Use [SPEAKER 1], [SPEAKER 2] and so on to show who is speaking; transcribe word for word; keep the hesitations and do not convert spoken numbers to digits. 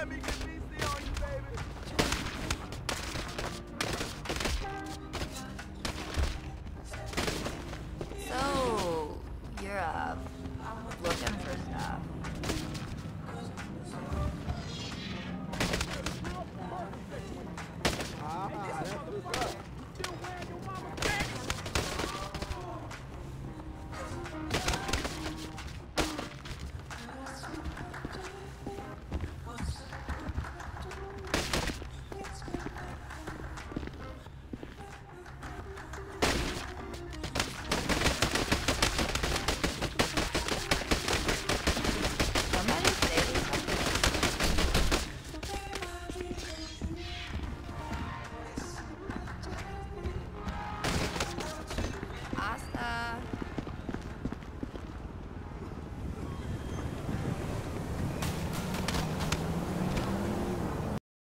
[SPEAKER 1] Let me get B C on you, baby.
[SPEAKER 2] So, you're uh, looking for stuff.
[SPEAKER 1] Ah, that's what's up.